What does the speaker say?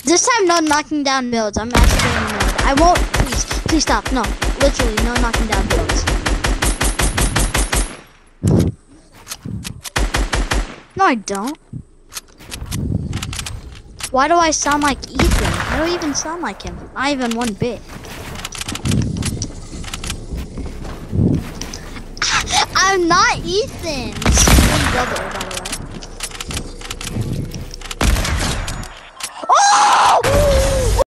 This time, no knocking down builds. I'm actually getting annoyed. I won't. Please stop. No, literally, no knocking down builds. No, I don't. Why do I sound like Ethan? I don't even sound like him. Not even one bit. I'm not Ethan. Brother, by the way.